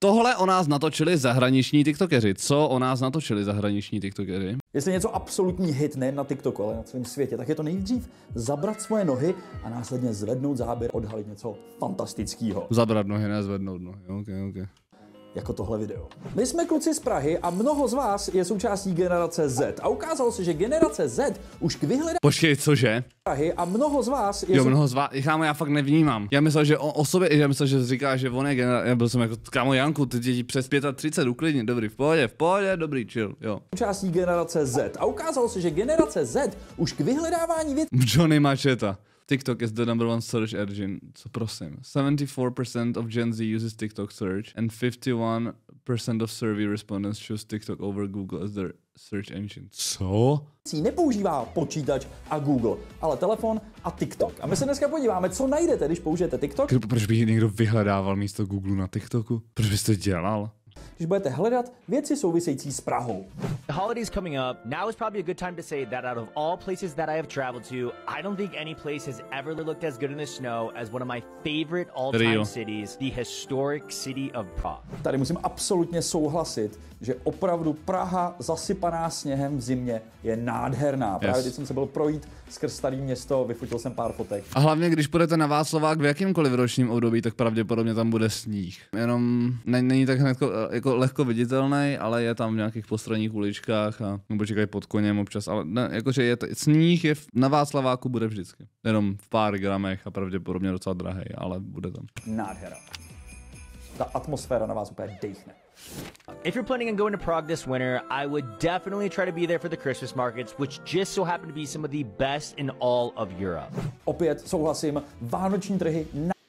Tohle o nás natočili zahraniční tiktokeři. Co o nás natočili zahraniční tiktokeři? Jestli něco absolutní hit nejen na TikToku, ale na celém světě, tak je to nejdřív zabrat svoje nohy a následně zvednout záběr, odhalit něco fantastického. Zabrat nohy, ne zvednout nohy. Okay. Jako tohle video. My jsme kluci z Prahy a mnoho z vás je součástí generace Z. A ukázalo se, že generace Z už k vyhledání Počkej, cože? Prahy a mnoho z vás je... Jo, mnoho z vás, kámo, já fakt nevnímám. Já myslel, že o sobě, já myslel, že říká, že on je generace, já byl jsem jako, kámo Janku, ty děti přes 35, uklidně, dobrý, v pohodě, dobrý, chill, jo. Součástí generace Z. A ukázalo se, že generace Z už k vyhledávání věcí... Johnny Macheta. TikTok is the #1 search engine. Co prosím. 74% of Gen Z uses TikTok search and 51% of survey respondents choose TikTok over Google as their search engine. Co? Nepoužívá počítač a Google, ale telefon a TikTok. A my se dneska podíváme, co najdete, když použijete TikTok. Proč by někdo vyhledával místo Google na TikToku? Proč bys to dělal? Když budete hledat věci související s Prahou. The holidays coming up. Now is probably a good time to say that out of all places that I have traveled to, I don't think any place has ever looked as good in the snow as one of my favorite all-time cities, the historic city of Prague. Tady musím absolutně souhlasit, že opravdu Praha zasypaná sněhem v zimě je nádherná. Právě teď jsem se byl projít skrz staré město, vyfotil jsem pár fotek. A hlavně, když půjdete na Václavák v jakýmkoliv ročním období, tak pravděpodobně tam bude sníh. Jenom není tak hned jako lehko viditelný, ale je tam v nějakých postranních uličkách a nebo čekají pod koněm občas, ale ne, jakože sníh je na Václaváku bude vždycky. Jenom v pár gramech a pravděpodobně docela drahej, ale bude tam. Nádhera. Ta atmosféra na vás úplně dejchne. If you're planning on going to Prague this winter, I would definitely try to be there for the Christmas markets, which just so happen to be some of the best in all of Europe. Opět souhlasím, vánoční trhy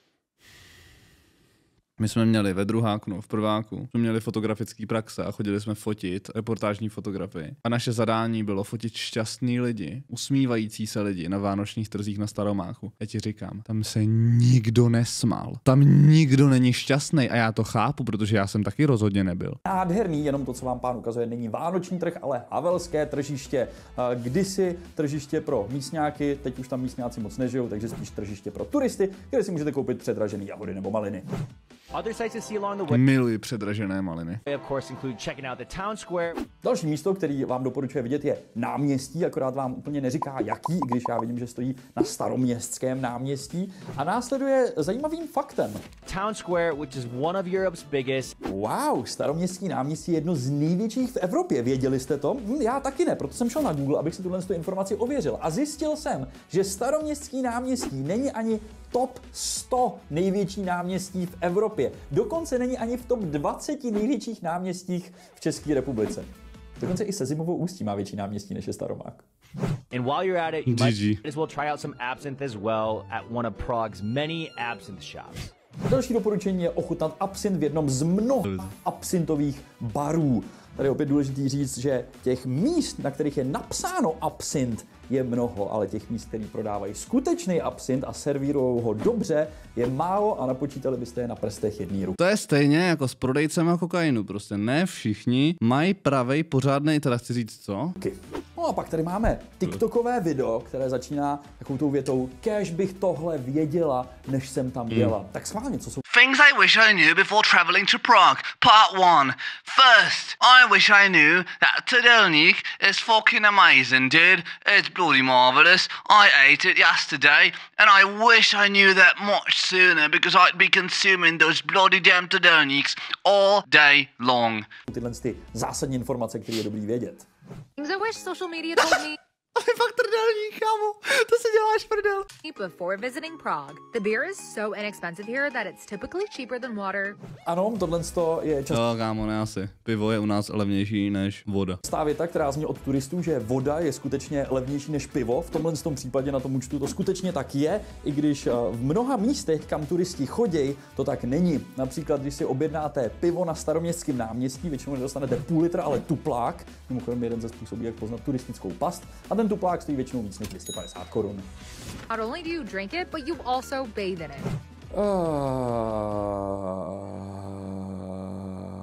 My jsme měli ve druháku, no v prváku, jsme měli fotografický praxe a chodili jsme fotit reportážní fotografii. A naše zadání bylo fotit šťastný lidi, usmívající se lidi na vánočních trzích na Staromáku. Já ti říkám, tam se nikdo nesmál. Tam nikdo není šťastný a já to chápu, protože já jsem taky rozhodně nebyl. Nádherný, jenom to, co vám pán ukazuje, není vánoční trh, ale havelské tržiště. Kdysi tržiště pro místňáky, teď už tam místňáci moc nežijou, takže spíš tržiště pro turisty, kde si můžete koupit předražený jahody nebo maliny. Other sites to see along the way. Miluji předražené maliny. Of course include checking out the town square. Další místo, který vám doporučuje vidět, je náměstí, akorát vám úplně neříká jaký, i když já vidím, že stojí na Staroměstském náměstí. A následuje zajímavým faktem. Town Square, which is one of Europe's biggest. Wow, Staroměstský náměstí je jedno z největších v Evropě. Věděli jste to? Já taky ne, proto jsem šel na Google, abych si tuhle informaci ověřil. A zjistil jsem, že Staroměstský náměstí není ani top 100 největší náměstí v Evropě. Dokonce není ani v top 20 největších náměstích v České republice. Dokonce i se Zimovou Ústí má větší náměstí než je Staromák. And while you're at it, you might as well try out some absinthe as well at one of Prague's many absinthe shops. Další doporučení je ochutnat absint v jednom z mnoha absintových barů. Tady je opět důležitý říct, že těch míst, na kterých je napsáno absint, je mnoho, ale těch míst, které prodávají skutečný absint a servírují ho dobře, je málo a napočítali byste je na prstech jedné ruky. To je stejně jako s prodejcem kokainu, prostě ne všichni mají pravej pořádnej, teda chci říct co? No a pak tady máme TikTokové video, které začíná takovou tou větou, kéž bych tohle věděla, než jsem tam jela. Tak schválně, co jsou Things I wish I knew before travelling to Prague. Part 1. First, I wish I knew that Tedolnik is fucking amazing, dude. It's bloody marvellous. I ate it yesterday, and I wish I knew that much sooner because I'd be consuming those bloody damn Tedolniks all day long. tyhle ty zásadní informace, které je dobrý vědět. Things I wish social media told me. Ale fakt trdelník, kámo, to si děláš prdel. Before visiting Prague. The beer is so inexpensive here that it's typically cheaper than water. Ano, tohle je Jo, kámo, ne asi. Pivo je u nás levnější než voda. častá věta, která zní od turistů, že voda je skutečně levnější než pivo. V tomhle případě na tom účtu to skutečně tak je, i když v mnoha místech, kam turisti chodí, to tak není. Například, když si objednáte pivo na Staroměstském náměstí, většinou nedostanete půl litra, ale tuplák. Mimochodem jeden ze způsobů, jak poznat turistickou past. A ten tuplák stojí většinou víc než 250 korun. Not only do you drink it, but you also bathe in it.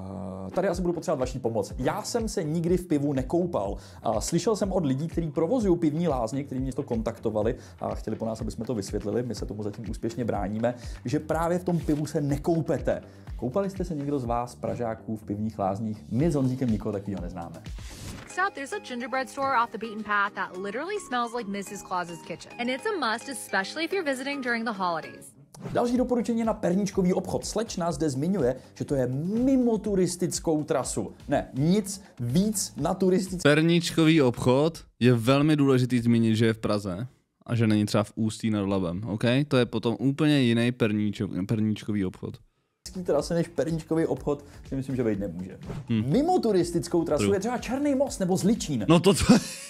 Tady asi budu potřebovat vaší pomoc. Já jsem se nikdy v pivu nekoupal. Slyšel jsem od lidí, kteří provozují pivní lázně, kteří mě to kontaktovali a chtěli po nás, aby jsme to vysvětlili. My se tomu zatím úspěšně bráníme, že právě v tom pivu se nekoupete. Koupali jste se někdo z vás, Pražáků, v pivních lázních? My s Honzíkem nikoho takového neznáme. Next up, there's a gingerbread store off the beaten path that literally smells like Mrs. Claus's kitchen. And it's a must, especially if you're visiting during the holidays. Další doporučení na perníčkový obchod. Slečna zde zmiňuje, že to je mimo turistickou trasu. Ne, nic víc na turistický. Perníčkový obchod je velmi důležitý zmínit, že je v Praze a že není třeba v Ústí nad Labem, OK? To je potom úplně jiný perníčkový obchod. Trasy než perníčkový obchod si myslím, že být nemůže. Mimo turistickou trasu je třeba Černý most nebo Zličín. No to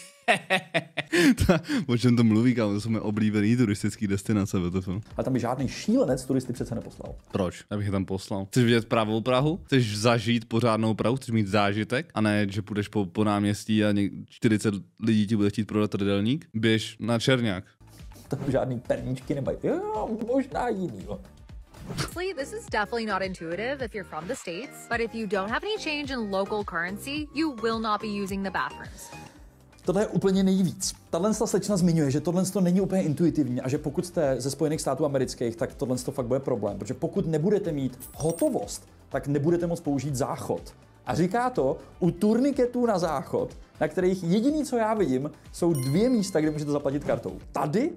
o čem to mluví, kámo? To jsou mé oblíbený turistický destinace. Ale tam by žádný šílenec turisty přece neposlal. Proč? Já bych je tam poslal. Chceš vidět pravou Prahu? Chceš zažít pořádnou Prahu? Chceš mít zážitek? A ne, že půjdeš po náměstí a 40 lidí ti bude chtít prodat trdelník? Běž na Černák. Tam žádný perníčky nemají. Jo, možná jiný. Honestly, this is definitely not intuitive if you're from the States, but if you don't have any change in local currency, you will not be using the bathrooms. Tohle je úplně nejvíc. Tahle slečna zmiňuje, že tohle není úplně intuitivní a že pokud jste ze Spojených států amerických, tak tohle fakt bude problém, protože pokud nebudete mít hotovost, tak nebudete moct použít záchod. A říká to u turniketů na záchod, na kterých jediný, co já vidím, jsou 2 místa, kde můžete zaplatit kartou. Tady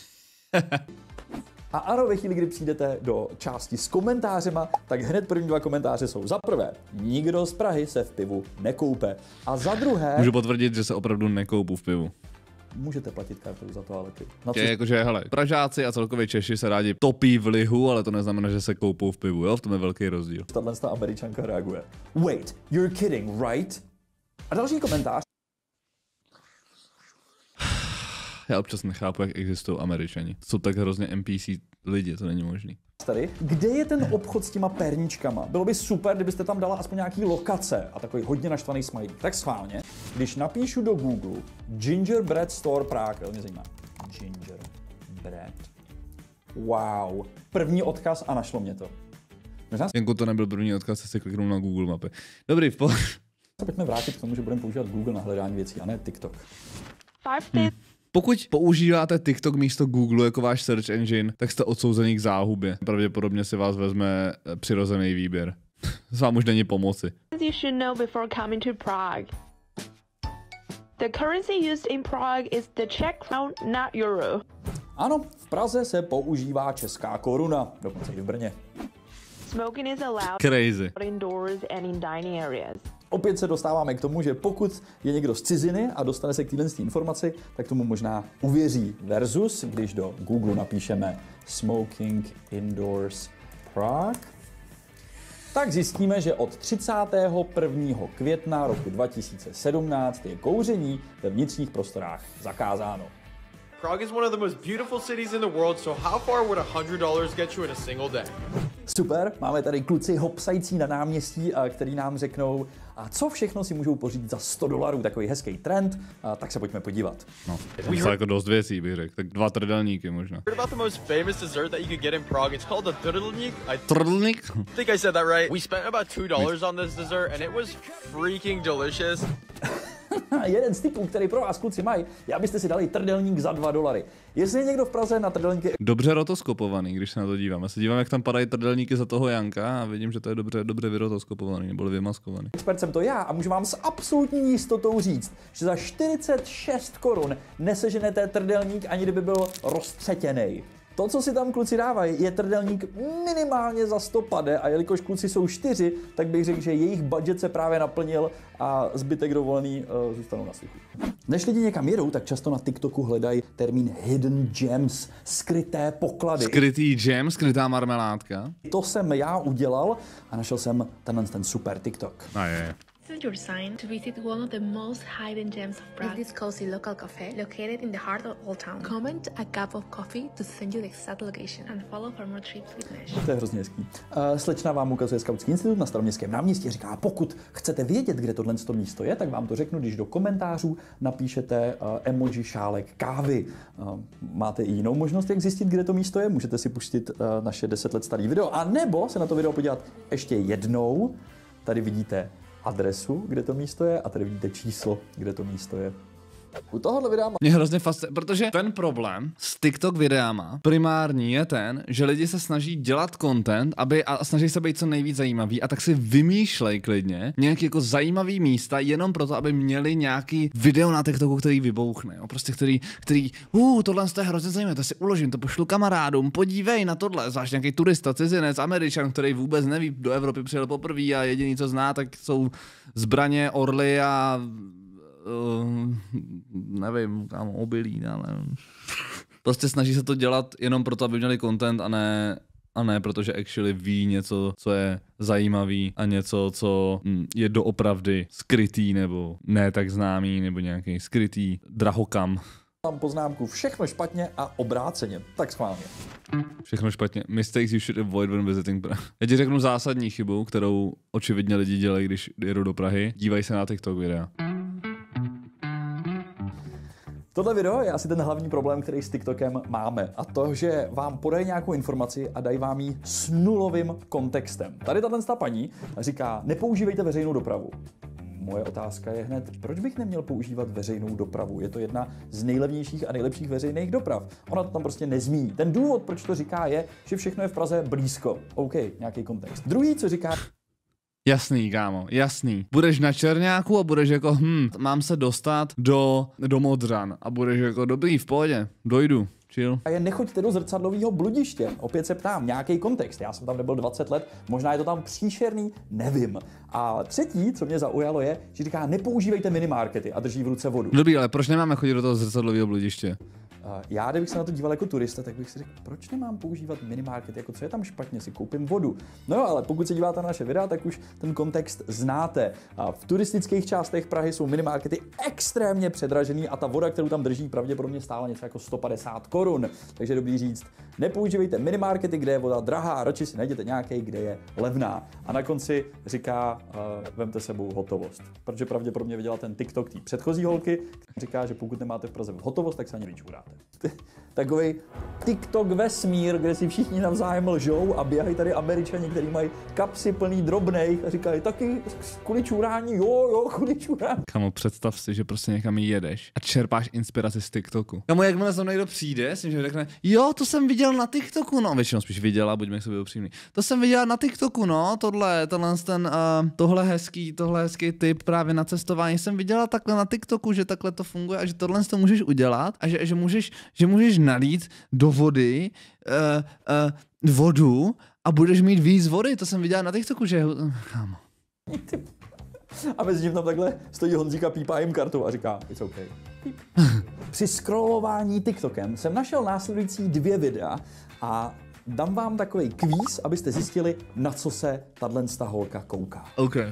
a ano, ve chvíli, kdy přijdete do části s komentářema, tak hned první 2 komentáře jsou: za prvé, nikdo z Prahy se v pivu nekoupe. A za druhé... Můžu potvrdit, že se opravdu nekoupu v pivu. Můžete platit kartou za toalety. Jakože, hele, Pražáci a celkově Češi se rádi topí v lihu, ale to neznamená, že se koupou v pivu, jo? V tom je velký rozdíl. Tahle Američanka reaguje: wait, you're kidding, right? A další komentář. Já občas nechápu, jak existují Američani. Jsou tak hrozně NPC lidi, to není možný. Tady, kde je ten obchod s těma perničkama? Bylo by super, kdybyste tam dala aspoň nějaký lokace a takový hodně naštvaný smajlík. Tak schválně, když napíšu do Google Gingerbread Store Prague, mě zajímá. Gingerbread. Wow. První odkaz a našlo mě to. Jenku to nebyl první odkaz, se kliknul na Google mapy. Dobrý, Pojďme vrátit k tomu, že budeme používat Google na hledání věcí a ne TikTok. Pokud používáte TikTok místo Google jako váš search engine, tak jste odsouzený k záhubě. Pravděpodobně si vás vezme přirozený výběr. To vám už není pomoci. You should know before coming to Prague. The currency used in Prague is the Czech crown, not euro. Ano, v Praze se používá česká koruna, dokonce i v Brně. Smoking is allowed Crazy. indoors and in dining areas. Opět se dostáváme k tomu, že pokud je někdo z ciziny a dostane se k této informaci, tak tomu možná uvěří. Versus, když do Google napíšeme Smoking Indoors Prague, tak zjistíme, že od 31. května roku 2017 je kouření ve vnitřních prostorách zakázáno. Prague is one of the most beautiful cities in the world, so how far would $100 get you in a single day? Super, máme tady kluci hopsající na náměstí, který nám řeknou, a co všechno si můžou pořídit za $100, takový hezký trend, tak se pojďme podívat. No, to jako dost věcí bych řekl, tak 2 trdelníky možná. Heard about the most famous dessert that you could get in Prague? It's called a trdelník. Trdelník? I think I said that right. We spent about $2 on this dessert and it was freaking delicious. Jeden z typů, který pro vás kluci mají, je, abyste si dali trdelník za $2. Jestli je někdo v Praze na trdelníky... Dobře rotoskopovaný, když se na to dívám. Já se dívám, jak tam padají trdelníky za toho Janka a vidím, že to je dobře vyrotoskopovaný, nebo vymaskovaný. Expert jsem to já a můžu vám s absolutní jistotou říct, že za 46 korun neseženete trdelník, ani kdyby byl roztřetěnej. To, co si tam kluci dávají, je trdelník minimálně za 100 pade a jelikož kluci jsou 4, tak bych řekl, že jejich budget se právě naplnil a zbytek dovolený zůstanou na suchu. Než lidi někam jedou, tak často na TikToku hledají termín hidden gems, skryté poklady. Skrytý gem, skrytá marmeládka. To jsem já udělal a našel jsem ten super TikTok. A je. Send your sign to visit one of the most hidden gems of Prague. This cozy local cafe located in the heart of Old Town. Comment a cup of coffee to send you the exact location and follow for more trips with Nesh. To je hrozně hezký. Slečna vám ukazuje Skautský institut na Staroměstském náměstí a říká, pokud chcete vědět, kde tohle místo je, tak vám to řeknu, když do komentářů napíšete emoji šálek kávy. Máte i jinou možnost, jak zjistit, kde to místo je. Můžete si pustit naše 10 let starý video, a nebo se na to video podívat ještě jednou. tady vidíte adresu, kde to místo je, a tady vidíte číslo, kde to místo je. U tohohle videa mě hrozně fascinuje, protože ten problém s TikTok videama primární je ten, že lidi se snaží dělat content, a snaží se být co nejvíc zajímavý, a tak si vymýšlej klidně nějaký jako zajímavý místa jenom proto, aby měli nějaký video na TikToku, který vybouchne, jo? Prostě který tohle je hrozně zajímavé, to si uložím, to pošlu kamarádům, podívej na tohle, zvlášť nějaký turista, cizinec, Američan, který vůbec neví, do Evropy přijel poprvé a jediný, co zná, tak jsou zbraně, orly a nevím, kam obilí, ale prostě snaží se to dělat jenom proto, aby měli content, a ne protože actually ví něco, co je zajímavý, a něco, co je doopravdy skrytý nebo ne tak známý, nebo nějaký skrytý drahokam. Mám poznámku všechno špatně a obráceně, tak schválně. Všechno špatně. Mistakes you should avoid when visiting Prague. Já ti řeknu zásadní chybu, kterou očividně lidi dělají, když jedou do Prahy. Dívaj se na TikTok videa. Tohle video je asi ten hlavní problém, který s TikTokem máme. A to, že vám podají nějakou informaci a dají vám ji s nulovým kontextem. Tady tato paní říká, nepoužívejte veřejnou dopravu. Moje otázka je hned, proč bych neměl používat veřejnou dopravu? Je to jedna z nejlevnějších a nejlepších veřejných doprav. Ona to tam prostě nezmíní. Ten důvod, proč to říká, je, že všechno je v Praze blízko. OK, nějaký kontext. Druhý, co říká... Jasný, kámo, jasný. Budeš na Čerňáku a budeš jako, mám se dostat do Modřan. A budeš jako, dobrý, v pohodě, dojdu. Chill. A nechoďte do zrcadlového bludiště. Opět se ptám, nějaký kontext. Já jsem tam nebyl 20 let, možná je to tam příšerný, nevím. A třetí, co mě zaujalo, je, že říká, nepoužívejte minimarkety a drží v ruce vodu. Dobrý, ale proč nemáme chodit do toho zrcadlového bludiště? Já, kdybych se na to díval jako turista, tak bych si řekl, proč nemám používat minimarket, jako co je tam špatně, si koupím vodu. No jo, ale pokud se díváte na naše videa, tak už ten kontext znáte. A v turistických částech Prahy jsou minimarkety extrémně předražený a ta voda, kterou tam drží, pravděpodobně stála něco jako 150 korun. Takže je dobrý říct, nepoužívejte minimarkety, kde je voda drahá, radši si najděte nějaký, kde je levná. A na konci říká, vemte sebou hotovost. Protože pravděpodobně viděla ten TikTok té předchozí holky, říká, že pokud nemáte v Praze hotovost, tak se ani vyčuráte. Takový TikTok vesmír, kde si všichni navzájem lžou a běhají tady Američani, kteří mají kapsy plný drobnej a říkají taky kvůli čurání, jo, kvůli čurání. Kamo, představ si, že prostě někam jedeš a čerpáš inspiraci z TikToku. Kamo, jakmile za mnou někdo přijde, si že řekne, jo, to jsem viděl na TikToku, no, většinou spíš viděla, buďme k sobě upřímní. To jsem viděla na TikToku, no, tohle hezký tip právě na cestování jsem viděla takhle na TikToku, že takhle to funguje a že tohle to můžeš udělat a že můžeš nalít do vody vodu a budeš mít víc vody. To jsem viděl na TikToku, že... Kámo. A mezi tím tam takhle stojí Honzík a pípá jim kartou a říká, it's okay. Při scrollování TikTokem jsem našel následující 2 videa a dám vám takový kvíz, abyste zjistili, na co se tato holka kouká. Okay.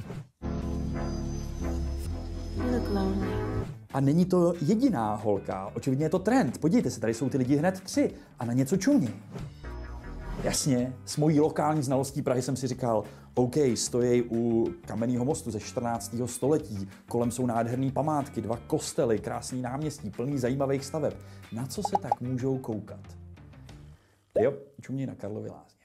A není to jediná holka, očividně je to trend. Podívejte se, tady jsou ty lidi hned 3 a na něco čumí. Jasně, s mojí lokální znalostí Prahy jsem si říkal, OK, stojí u Kamenného mostu ze 14. století, kolem jsou nádherné památky, 2 kostely, krásný náměstí, plný zajímavých staveb. Na co se tak můžou koukat? Jo, čumí na Karlovy lázně.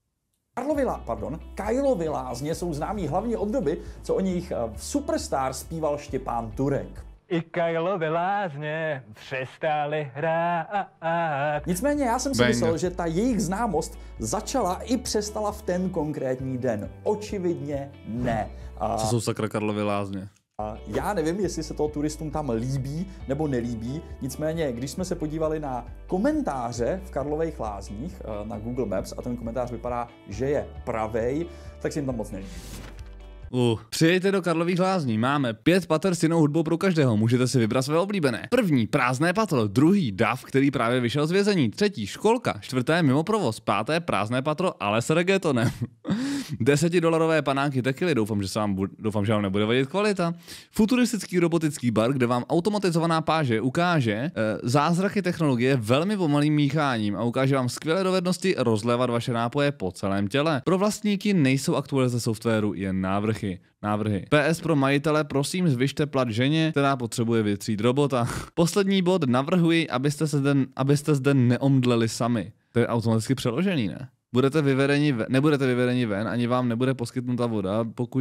Kajlovy lázně jsou známí hlavně od doby, co o nich v Superstar zpíval Štěpán Turek. I Kajlovy lázně přestali hrát. Nicméně já jsem si myslel, že ta jejich známost začala i přestala v ten konkrétní den. Očividně ne. Co jsou sakra Karlovy lázně? Já nevím, jestli se to turistům tam líbí nebo nelíbí, nicméně, když jsme se podívali na komentáře v Karlových lázních na Google Maps a ten komentář vypadá, že je pravej, tak si jim tam moc nelíbí. Přijďte do Karlových lázní, máme 5 pater s jinou hudbou pro každého, můžete si vybrat své oblíbené. První, prázdné patro, druhý, dav, který právě vyšel z vězení, třetí, školka, čtvrté, mimo provoz, páté, prázdné patro, ale s reggaetonem. $10 panáky tekily, doufám, že vám nebude vadit kvalita. Futuristický robotický bar, kde vám automatizovaná páže ukáže zázraky technologie velmi pomalým mícháním a ukáže vám skvělé dovednosti rozlévat vaše nápoje po celém těle. Pro vlastníky nejsou aktualizace softwaru, jen návrhy. PS pro majitele, prosím zvyšte plat ženě, která potřebuje vytřít robota. Poslední bod, navrhuji, abyste zde neomdleli sami. To je automaticky přeložený, ne? Nebudete vyvedeni ven, ani vám nebude poskytnuta voda, pokud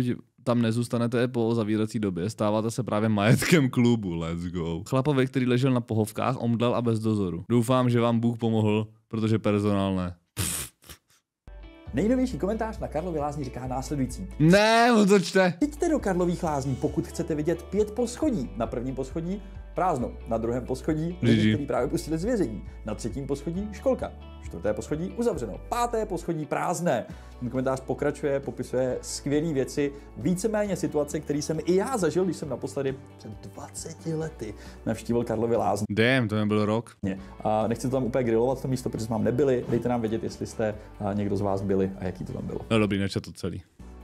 tam nezůstanete po zavírací době, stáváte se právě majetkem klubu, let's go. Chlapovi, který ležel na pohovkách, omdlel a bez dozoru. Doufám, že vám Bůh pomohl, protože personál ne. Nejnovější komentář na Karlovy Lázně říká následující. Ne, on to čte. Přijďte do Karlových Lázní, pokud chcete vidět 5 poschodí. Na prvním poschodí prázdno, na druhém poschodí lidi, který právě pustili z vězení, na třetím poschodí školka, čtvrté poschodí uzavřeno, páté poschodí prázdné. Ten komentář pokračuje, popisuje skvělé věci, víceméně situace, které jsem i já zažil, když jsem naposledy před 20 lety navštívil Karlovy Lázně. Damn, to nebyl rok. A nechci to tam úplně grilovat to místo, protože jsme tam nebyli. Dejte nám vědět, jestli jste někdo z vás byli a jaký to tam bylo. No dobrý, nečet to celý.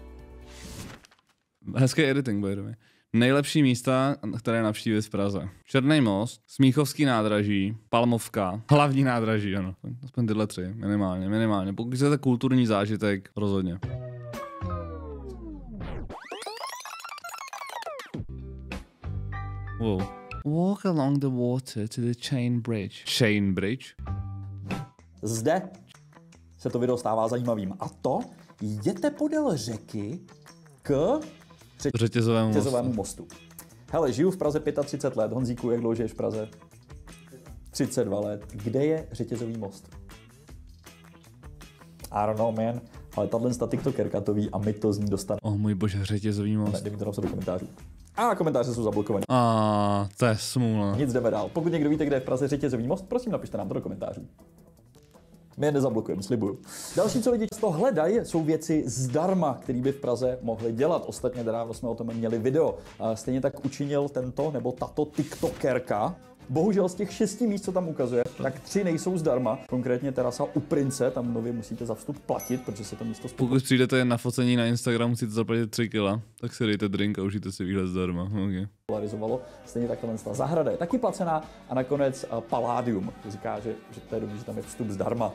Hezký editing, by the way. Nejlepší místa, které navštívit v Praze. Černý most, Smíchovský nádraží, Palmovka, hlavní nádraží, ano. Aspoň tyhle 3, minimálně. Pokud chcete kulturní zážitek, rozhodně. Wow. Walk along the water to the Chain Bridge. Chain Bridge? Zde se to video stává zajímavým. A to jděte podél řeky k řetězovému mostu. Hele, žiju v Praze 35 let. Honzíku, jak dlouho žiješ v Praze? 32 let. Kde je řetězový most? I don't know, man. Ale tato tiktokerka to ví a my to z ní dostaneme. Oh můj bože, řetězový most. Dej mi to napsat do komentářů. A komentáře jsou zablokované. To je smůla. Nic, jdeme dál. Pokud někdo víte, kde je v Praze řetězový most, prosím napište nám to do komentářů. My je nezablokujeme, slibuju. Další, co lidi často hledají, jsou věci zdarma, které by v Praze mohli dělat. Ostatně dávno jsme o tom měli video. Stejně tak učinil tento nebo tato tiktokerka. Bohužel z těch 6 míst, co tam ukazuje, tak 3 nejsou zdarma. Konkrétně terasa u Prince, tam nově musíte za vstup platit, protože se to místo Pokud přijdete na focení na Instagram, musíte zaplatit 3 kila, tak si dejte drink a užijte si výhled zdarma. Okay. Polarizovalo. Stejně tak ta zahrada je taky placená a nakonec Palladium říká, že to je dobrý, že tam je vstup zdarma.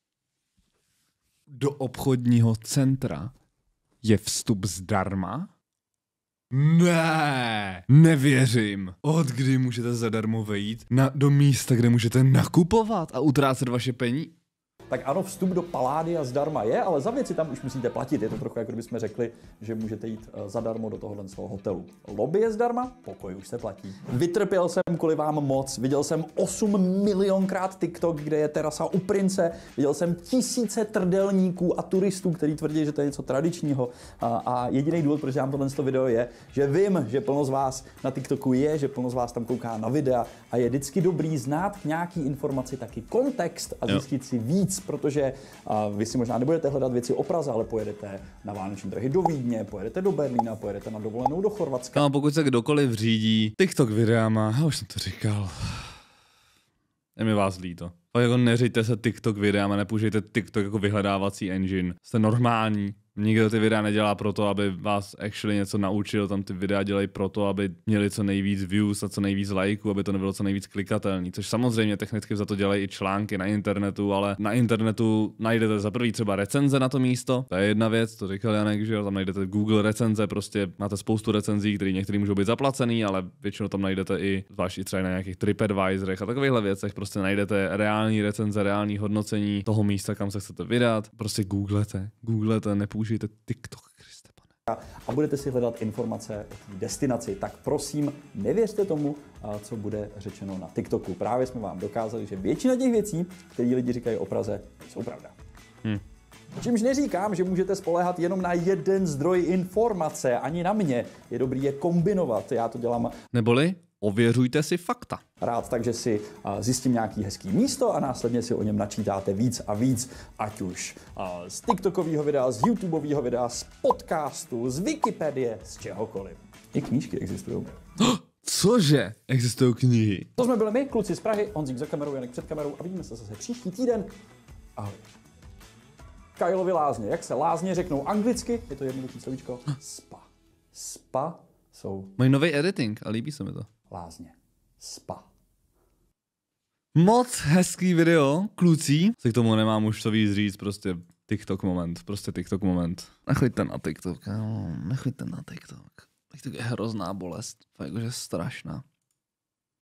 Do obchodního centra je vstup zdarma? Ne, nevěřím. Od kdy můžete zadarmo vejít do místa, kde můžete nakupovat a utrácet vaše peníze? Tak ano, vstup do Palladia zdarma je, ale za věci tam už musíte platit. Je to trochu, jako kdybychom řekli, že můžete jít zadarmo do tohohle hotelu. Lobby je zdarma, pokoj už se platí. Vytrpěl jsem kvůli vám moc. Viděl jsem 8 milionkrát TikTok, kde je terasa u Prince. Viděl jsem tisíce trdelníků a turistů, kteří tvrdí, že to je něco tradičního. A jediný důvod, proč dám tohle video je, že vím, že plno z vás na TikToku je, že plno z vás tam kouká na videa a je vždycky dobrý znát nějaký informaci, taky kontext a zjistit si víc, protože vy si možná nebudete hledat věci o Praze, ale pojedete na vánoční trhy do Vídně, pojedete do Berlína, pojedete na dovolenou do Chorvatska. No, pokud se kdokoliv řídí TikTok videama, já už jsem to říkal, je mi vás líto. Jako neřiďte se TikTok videama, nepoužijte TikTok jako vyhledávací engine. Jste normální. Nikdo ty videa nedělá proto, aby vás actually něco naučil, tam ty videa dělají proto, aby měli co nejvíc views a co nejvíc lajků, aby to nebylo co nejvíc klikatelný, což samozřejmě technicky za to dělají i články na internetu, ale na internetu najdete za prvý třeba recenze na to místo, to je jedna věc, to říkal Janek, že jo, tam najdete Google recenze, prostě máte spoustu recenzí, které některý můžou být zaplacený, ale většinou tam najdete i, zvlášť i třeba na nějakých TripAdvisorech a takovýchhle věcech, prostě najdete reální recenze, reální hodnocení toho místa, kam se chcete vydat, prostě googlete, nepoužijte TikTok, Kriste pane. A budete si hledat informace o té destinaci, tak prosím, nevěřte tomu, co bude řečeno na TikToku. Právě jsme vám dokázali, že většina těch věcí, které lidi říkají o Praze, jsou pravda. Čímž neříkám, že můžete spoléhat jenom na jeden zdroj informace, ani na mě. Je dobrý je kombinovat, já to dělám. Neboli ověřujte si fakta. Rád, takže si zjistím nějaký hezký místo a následně si o něm načítáte víc a víc, ať už z TikTokového videa, z YouTubeového videa, z podcastu, z Wikipedie, z čehokoliv. I knížky existují. Cože? Existují knihy? To jsme byli my, kluci z Prahy, Honzík za kamerou, Janek před kamerou a vidíme se zase příští týden. Ahoj. Kylovy lázně. Jak se lázně řeknou anglicky? Je to jednoduché slovíčko. Spa. Spa jsou... Mají nový editing a líbí se mi to. Lázně. Spa. Moc hezký video, kluci. Se k tomu nemám už co víc říct, prostě TikTok moment. Nechoďte na TikTok, nechoďte na TikTok. TikTok je hrozná bolest, fakt jakože strašná.